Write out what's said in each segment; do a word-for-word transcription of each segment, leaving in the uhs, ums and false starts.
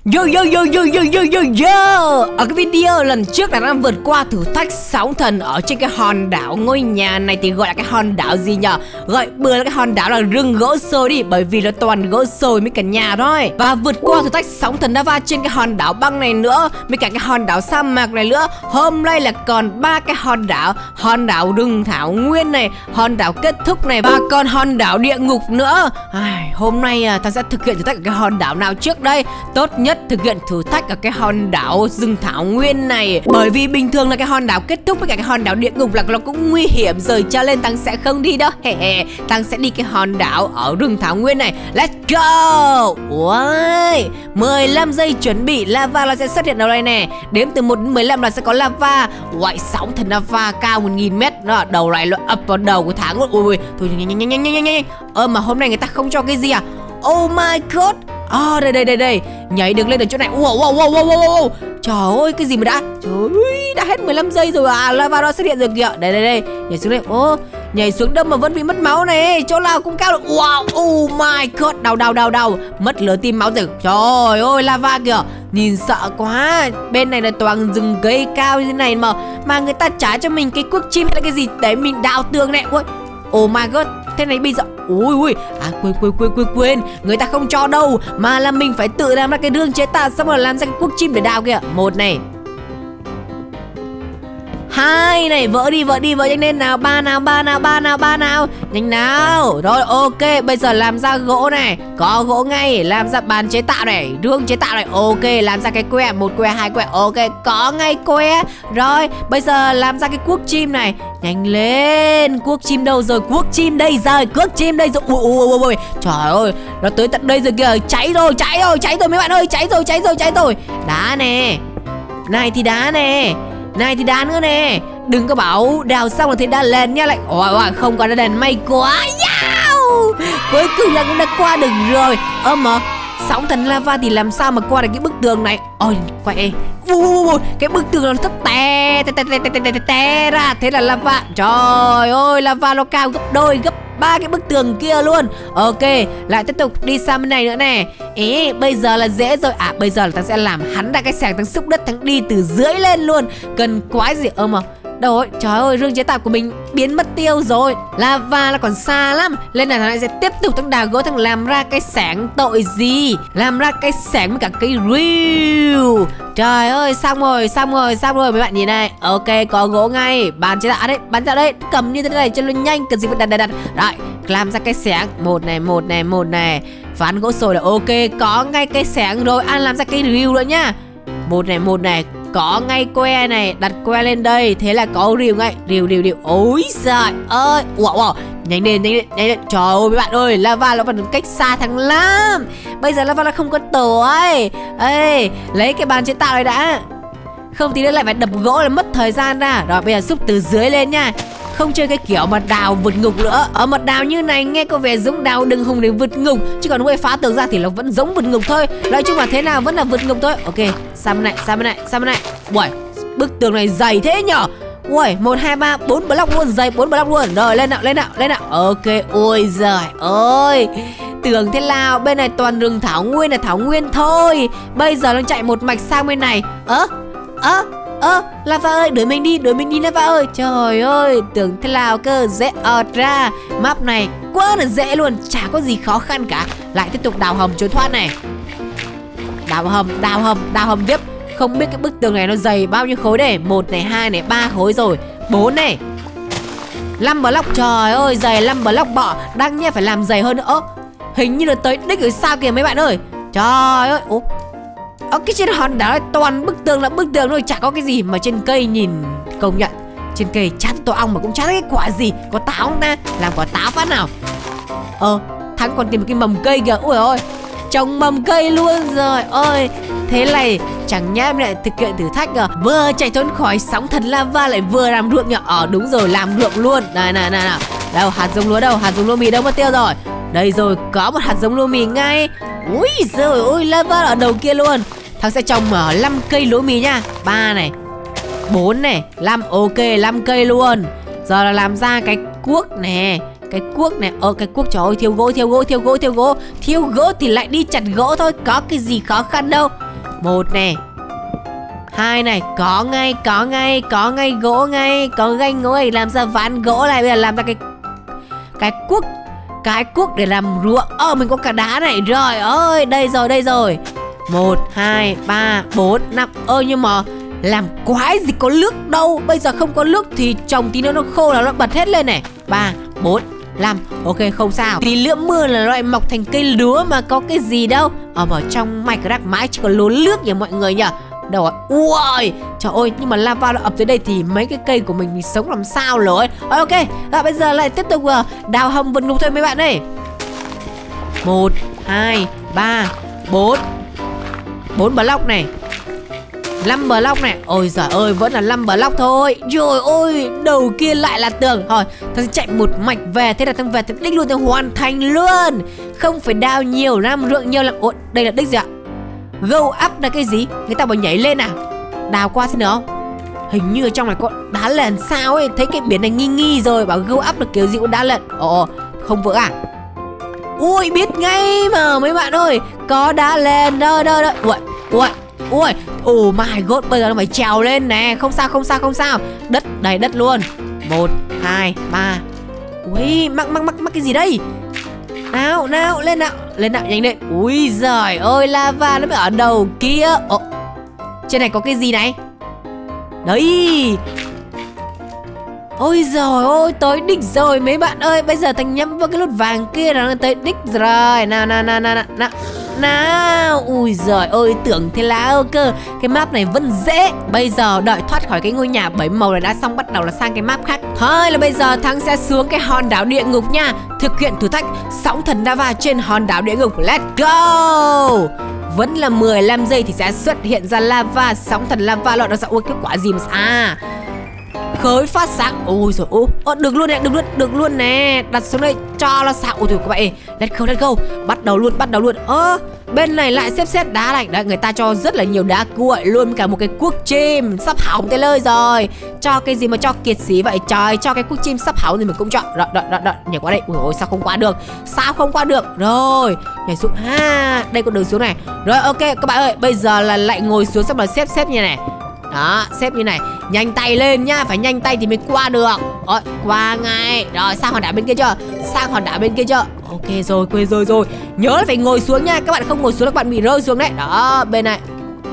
Yo yo yo yo yo yo yo yo. Ở cái video lần trước là đang vượt qua thử thách sóng thần ở trên cái hòn đảo. Ngôi nhà này thì gọi là cái hòn đảo gì nhở? Gọi bừa là cái hòn đảo là rừng gỗ sồi đi, bởi vì nó toàn gỗ sồi với cả nhà thôi. Và vượt qua thử thách sóng thần lava trên cái hòn đảo băng này nữa, với cả cái hòn đảo sa mạc này nữa. Hôm nay là còn ba cái hòn đảo: hòn đảo rừng thảo nguyên này, hòn đảo kết thúc này, và còn hòn đảo địa ngục nữa. Ai, hôm nay à, ta sẽ thực hiện thử thách ở cái hòn đảo nào trước đây? Tốt nhất thực hiện thử thách ở cái hòn đảo rừng thảo nguyên này, bởi vì bình thường là cái hòn đảo kết thúc với cả cái hòn đảo địa ngục là nó cũng nguy hiểm rồi, cho nên Tăng sẽ không đi đâu. Tăng sẽ đi cái hòn đảo ở rừng thảo nguyên này. Let's go. Ui, mười lăm giây chuẩn bị, lava nó sẽ xuất hiện ở đây nè. Đếm từ một đến mười lăm là sẽ có lava. Uầy, sóng thần lava cao một nghìn mét đó, đầu này nó ập vào đầu của tháng luôn. Ui, thôi nhanh nhanh nhanh nhanh nhanh nhanh. Ơ mà hôm nay người ta không cho cái gì à? Oh my god. À, đây đây đây đây, nhảy được lên ở chỗ này. Wow wow wow wow wow. Trời ơi, cái gì mà đã? Trời ơi, đã hết mười lăm giây rồi à, lava nó xuất hiện rồi kìa. Đây đây đây, nhảy xuống đây. Ô, nhảy xuống đâm mà vẫn bị mất máu này, chỗ nào cũng cao được. Wow, oh my god, đau đau đau đau, mất lửa tim máu rồi. Trời ơi, lava kìa, nhìn sợ quá. Bên này là toàn rừng cây cao như thế này mà mà người ta trả cho mình cái cuốc chim hay là cái gì để mình đào tường này. Ôi, oh my god, thế này bây giờ. Ui ui, à quên quên quên quên quên, người ta không cho đâu, mà là mình phải tự làm ra cái đường chế tạo, xong rồi làm ra cái cuốc chim để đào kìa. Một này, hai này, vỡ đi vỡ đi vỡ nhanh lên nào. Ba nào ba nào ba nào ba nào, nhanh nào. Rồi ok, bây giờ làm ra gỗ này, có gỗ ngay. Làm ra bàn chế tạo này, đường chế tạo này. Ok, làm ra cái que, một que hai que. Ok, có ngay que. Rồi bây giờ làm ra cái cuốc chim này, nhanh lên. Cuốc chim đâu rồi? Cuốc chim đây rồi, cuốc chim đây rồi. Ui ui ui ui, trời ơi, nó tới tận đây rồi kìa. Cháy rồi cháy rồi cháy rồi mấy bạn ơi, cháy rồi cháy rồi cháy rồi. Đá nè, này thì đá nè, này thì đá nữa nè. Đừng có bảo đào xong là thấy đá lên nha. Lại ôi ôi, không có đá lên, may quá. Yeah! Cuối cùng là cũng đã qua được rồi. Ơ mà sóng thần lava thì làm sao mà qua được cái bức tường này? Ôi quay, ui, cái bức tường nó thấp té té té té té té té té ra. Thế là lava, trời ơi, lava nó cao gấp đôi, gấp ba cái bức tường kia luôn. Ok, lại tiếp tục đi sang bên này nữa nè. Ý, bây giờ là dễ rồi. À, bây giờ là ta sẽ làm hắn ra cái xẻng, thằng xúc đất, thằng đi từ dưới lên luôn. Cần quái gì ơ mà đâu ấy, trời ơi, rương chế tạo của mình biến mất tiêu rồi. Lava là còn xa lắm, nên là thằng này sẽ tiếp tục thằng đào gỗ, thằng làm ra cái xẻng. Tội gì, làm ra cái xẻng với cả cái reel. Trời ơi, xong rồi, xong rồi, xong rồi mấy bạn nhìn này. Ok, có gỗ ngay, bàn chế tạo đấy, bàn chế tạo đấy, cầm như thế này cho nó nhanh, cần gì phải đặt đặt đặt. Rồi, làm ra cái xẻng, một này, một này, một này. Ván gỗ sồi là ok, có ngay cái xẻng rồi. Ăn làm ra cái reel nữa nhá. Một này, một này, có ngay que này, đặt que lên đây, thế là có rìu ngay, rìu rìu rìu. Ôi giời ơi, wow, wow. Nhanh lên, nhanh lên, nhanh lên. Trời ơi mấy bạn ơi, lava nó vẫn cách xa thằng lắm. Bây giờ lava nó không có tuổi. Ê, lấy cái bàn chế tạo này đã, không thì nữa lại phải đập gỗ là mất thời gian ra. Rồi bây giờ xúc từ dưới lên nha, không chơi cái kiểu mà đào vượt ngục nữa. Ở một đào như này nghe có vẻ giống đào đường hùng để vượt ngục, chứ còn quay phá tường ra thì nó vẫn giống vượt ngục thôi. Nói chung là thế nào vẫn là vượt ngục thôi. Ok, sang bên này, sang bên này, sang bên này. Uầy, bức tường này dày thế nhở. Uầy, một hai ba bốn block luôn, dày bốn block luôn. Rồi lên nào, lên nào, lên nào. Ok, ôi giời ơi, tưởng thế nào, bên này toàn rừng thảo nguyên là thảo nguyên thôi. Bây giờ nó chạy một mạch sang bên này. Ơ, ơ ơ, lava ơi, đuổi mình đi, đuổi mình đi lava ơi. Trời ơi, tưởng thế nào cơ, dễ ọt ra. Map này quá là dễ luôn, chả có gì khó khăn cả. Lại tiếp tục đào hầm trốn thoát này. Đào hầm, đào hầm, đào hầm tiếp. Không biết cái bức tường này nó dày bao nhiêu khối đây. Một này, hai này, ba khối rồi. Bốn này, năm block, trời ơi, dày năm block bọ. Đang nhé phải làm dày hơn nữa. Ơ, hình như là tới đích rồi sao kìa mấy bạn ơi. Trời ơi, ủa, ở cái trên hòn đảo toàn bức tường là bức tường thôi, chả có cái gì. Mà trên cây nhìn, công nhận trên cây chát to ong mà cũng chả thấy cái quả gì. Có táo không ta, làm quả táo phát nào. Ờ, thằng còn tìm một cái mầm cây kìa. Ui ôi, trồng mầm cây luôn rồi ơi. Thế này chẳng nhẽ lại thực hiện thử thách à, vừa chạy trốn khỏi sóng thần lava lại vừa làm ruộng nhở. Ờ đúng rồi, làm ruộng luôn. Này này này nào, đâu hạt giống lúa đâu, hạt giống lúa mì đâu mất tiêu rồi. Đây rồi, có một hạt giống lúa mì ngay. Ui giời ơi, lava ở đầu kia luôn. Thằng sẽ trồng ở năm cây lúa mì nha. Ba này, bốn này, năm. Ok, năm cây luôn. Giờ là làm ra cái cuốc nè, cái cuốc này. Ờ cái cuốc, trời ơi, thiếu gỗ, thiếu gỗ, thiếu gỗ, thiếu gỗ. Thiếu gỗ thì lại đi chặt gỗ thôi, có cái gì khó khăn đâu. Một này, hai này, có ngay, có ngay, có ngay gỗ ngay, có ngay gỗ này, làm ra ván gỗ này, bây giờ làm ra cái cái cuốc, cái cuốc để làm ruộng. Ờ mình có cả đá này, rồi ơi, đây rồi, đây rồi. Một, hai, ba, bốn, năm. Ơ nhưng mà làm quái gì có nước đâu. Bây giờ không có nước thì trồng tí nữa nó khô là nó bật hết lên này. Ba, bốn, năm. Ok không sao. Tí lưỡng mưa là loại mọc thành cây lúa mà có cái gì đâu. Ở vào trong Minecraft mãi chỉ có lúa nước nhỉ mọi người nhỉ. Đâu rồi? Ui, trời ơi, nhưng mà lava nó ập tới đây thì mấy cái cây của mình thì sống làm sao rồi. Ok, à, bây giờ lại tiếp tục uh, đào hầm vượt ngục thôi mấy bạn ơi. Một, hai, ba, bốn. Bốn block này, năm block này. Ôi giời ơi, vẫn là năm block thôi. Trời ơi, đầu kia lại là tường. Thôi, ta sẽ chạy một mạch về. Thế là thằng về thằng đích luôn, thằng hoàn thành luôn. Không phải đào nhiều năm rượng nhiều lắm. Ôi, đây là đích gì ạ? Go up là cái gì? Người ta bảo nhảy lên à? Đào qua xin được không? Hình như ở trong này có đá lền sao ấy. Thấy cái biển này nghi nghi rồi. Bảo go up là kiểu gì có đá lền. Ồ, không vỡ à? Ui, biết ngay mà mấy bạn ơi. Có đá lền đâu đâu đâu. Ui, ui, ui. Oh my god, bây giờ nó phải trèo lên nè. Không sao, không sao, không sao. Đất, đầy đất luôn. Một, hai, ba. Ui, mắc, mắc, mắc, mắc cái gì đây? Nào, nào, lên nào. Lên nào, nhanh lên. Ui giời ơi, lava nó mới ở đầu kia. Ồ, trên này có cái gì này? Đấy. Ôi giời ơi, tới đích rồi mấy bạn ơi. Bây giờ thằng nhắm vào cái nút vàng kia là nó tới đích rồi. Nào, nào, nào, nào, nào. Nào, ui giời ơi, tưởng thế là cơ. Cái map này vẫn dễ. Bây giờ đợi thoát khỏi cái ngôi nhà bảy màu này đã xong, bắt đầu là sang cái map khác. Thôi là bây giờ Thắng sẽ xuống cái hòn đảo địa ngục nha. Thực hiện thử thách sóng thần lava trên hòn đảo địa ngục. Let's go. Vẫn là mười lăm giây thì sẽ xuất hiện ra lava. Sóng thần lava loại nó sẽ... Ui, cái quả gì mà... À, khối phát sáng. Ôi rồi ô, ô, được luôn nè, được luôn, được luôn nè. Đặt xuống đây cho nó sáng. Ôi thôi các bạn ơi, let's go, let's go. Bắt đầu luôn, bắt đầu luôn. Ơ, bên này lại xếp xếp đá này. Đấy, người ta cho rất là nhiều đá cuội luôn. Cả một cái cuốc chim sắp hỏng tới nơi rồi. Cho cái gì mà cho kiệt sĩ vậy trời. Cho cái cuốc chim sắp hỏng thì mình cũng chọn. Đợi, đợi, đợi, đợi. Nhảy qua đây. Ui ôi, sao không qua được? Sao không qua được? Rồi, nhảy xuống. Ha, đây có đường xuống này. Rồi, ok, các bạn ơi, bây giờ là lại ngồi xuống xong rồi xếp xếp như này. Đó, xếp như này. Nhanh tay lên nhá, phải nhanh tay thì mới qua được. Rồi, qua ngay. Rồi, sang hòn đảo bên kia chưa? Sang hòn đảo bên kia chưa? Ok rồi, quên rồi rồi. Nhớ là phải ngồi xuống nha. Các bạn không ngồi xuống các bạn bị rơi xuống đấy. Đó, bên này.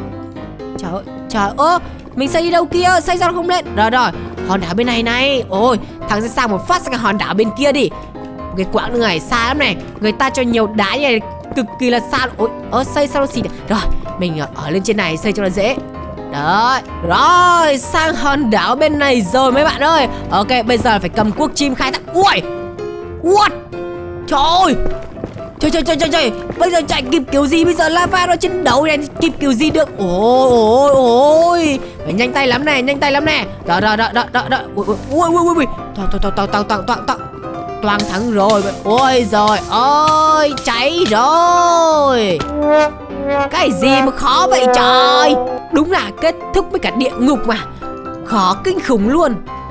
Trời ơi, trời ơi. Mình xây đi đâu kia? Xây sao không lên? Rồi rồi, hòn đảo bên này này. Ôi, thằng sẽ sang một phát sang cái hòn đảo bên kia đi. Cái quãng đường này xa lắm này. Người ta cho nhiều đá như này, cực kỳ là xa. Ôi, ơ, xây sao nó xì. Rồi, mình ở lên trên này xây cho nó dễ. Đấy, rồi, sang hòn đảo bên này rồi mấy bạn ơi. Ok, bây giờ phải cầm cuốc chim khai thác. Ui, what? Trời ơi, trời trời trời trời trời. Bây giờ chạy kịp kiểu gì? Bây giờ lava nó trên đầu này, kịp kiểu gì được? Ôi ôi ôi, phải nhanh tay lắm này, nhanh tay lắm nè. Đó đó đó đó đó đó. Ui ui ui ui. Toàn toàn toàn toàn toàn toàn toàn toàn thắng rồi. Ôi rồi ôi, cháy rồi. Cái gì mà khó vậy trời? Đúng là kết thúc với cả địa ngục mà. Khó kinh khủng luôn.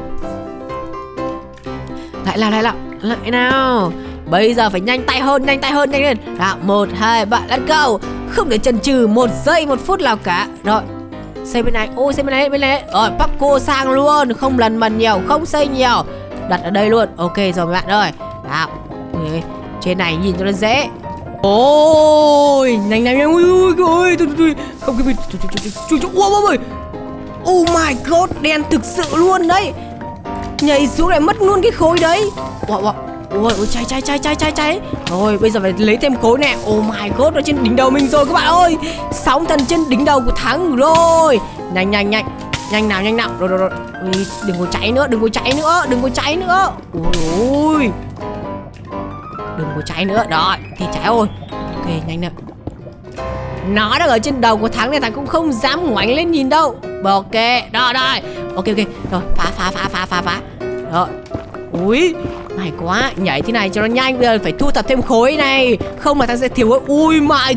Lại nào, lại nào, lại nào. Bây giờ phải nhanh tay hơn, nhanh tay hơn, nhanh lên. Nào, một, hai, ba, let's go. Không để chần chừ một giây, một phút nào cả. Rồi, xây bên này, ôi xây bên này, bên này. Rồi, bắp cô sang luôn. Không lần mần nhiều, không xây nhiều. Đặt ở đây luôn, ok rồi các bạn ơi. Nào, ui, trên này nhìn cho nó dễ. Ôi, nhanh nhanh nhanh, ui ui ui, không cái gì, ui ui, oh my god, đen thực sự luôn đấy, nhảy xuống lại mất luôn cái khối đấy, wow wow, ôi ôi cháy cháy cháy cháy cháy cháy, rồi bây giờ phải lấy thêm khối nè, oh my god, nó trên đỉnh đầu mình rồi các bạn ơi, sóng thần trên đỉnh đầu của Thắng rồi, nhanh nhanh nhanh, nhanh nào nhanh nào, rồi rồi rồi, ui, đừng có cháy nữa, đừng có cháy nữa, đừng có cháy nữa, ui ui. Đừng có cháy nữa, đó, thì cháy rồi. Ok, nhanh nào. Nó đang ở trên đầu của Thắng này, Thắng cũng không dám ngoảnh lên nhìn đâu. Ok, đó, đây. Ok, ok, rồi, phá, phá, phá, phá, phá, phá. Rồi, ui, may quá, nhảy thế này cho nó nhanh. Bây giờ phải thu thập thêm khối này. Không là Thắng sẽ thiếu. Ui my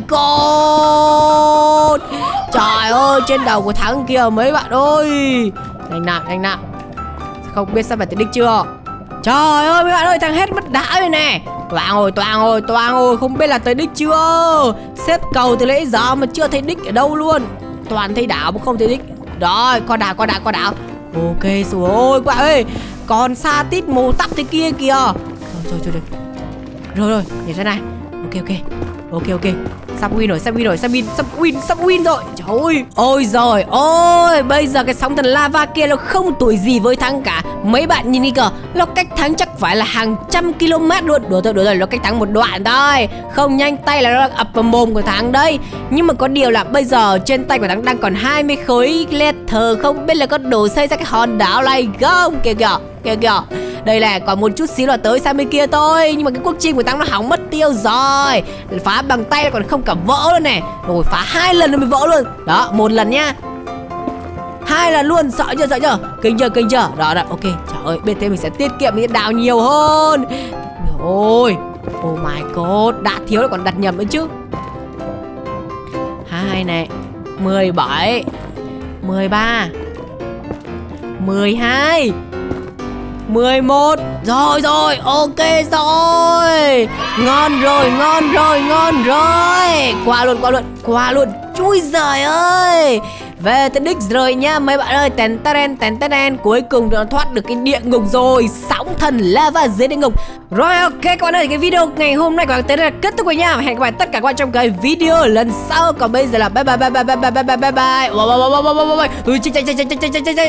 god. Trời ơi, trên đầu của Thắng kìa mấy bạn ơi. Nhanh nào, nhanh nào. Không biết sao phải tới đích chưa. Trời ơi mấy bạn ơi, Thằng hết mất đá rồi nè. Toang ơi, toang ơi, toang ơi, không biết là tới đích chưa. Xếp cầu từ nãy giờ mà chưa thấy đích ở đâu luôn. Toàn thấy đảo mà không thấy đích. Rồi, qua đảo, qua đảo, qua đảo. Ok, rồi ôi, các bạn ơi. Còn xa tít màu tóc thế kia kìa. Rồi, rồi, rồi, rồi. Rồi, rồi, nhìn thế này. Ok, ok. Ok, ok. Sắp win rồi, sắp win rồi, sắp win, sắp win, sắp win rồi. Trời ơi. Ôi rồi, ôi, bây giờ cái sóng thần lava kia nó không tuổi gì với thắng cả. Mấy bạn nhìn đi kìa, nó cách thắng chắc phải là hàng trăm km luôn. Đùa thôi, đùa thôi, nó cách thắng một đoạn thôi. Không nhanh tay là nó đang ập vào mồm của thắng đây. Nhưng mà có điều là bây giờ trên tay của thắng đang còn hai mươi khối letter. Không biết là có đủ xây ra cái hòn đảo này không. Kìa kìa, kìa kìa. Đây là còn một chút xíu là tới sang bên kia thôi. Nhưng mà cái quốc chim của thắng nó hỏng mất tiêu rồi. Phá bằng tay là còn không cả vỡ luôn này. Rồi phá hai lần rồi mới vỡ luôn. Đó, một lần nhá, hai lần luôn, sợ chưa, sợ chưa, kinh chưa, kinh chưa. Đó, đó, ok. Trời ơi, bên thế mình sẽ tiết kiệm những đào nhiều hơn. Ôi, oh my god, đã thiếu lại còn đặt nhầm nữa chứ. Hai này, mười bảy, mười ba, mười hai, mười một. Rồi rồi, ok rồi. Ngon rồi, ngon rồi, ngon rồi. Qua luôn, qua luôn, qua luôn. Chui giời ơi. Về tới đích rồi nha mấy bạn ơi. Tèn tèn tèn tèn. Cuối cùng nó thoát được cái địa ngục rồi. Sóng thần lava dưới địa ngục. Rồi ok các bạn ơi, cái video ngày hôm nay của bạn tới đây là kết thúc rồi nha. Hẹn gặp lại tất cả các bạn trong cái video lần sau. Còn bây giờ là bye bye bye bye bye bye bye bye bye bye. Ui, chạy chạy chạy chạy chạy chạy chạy.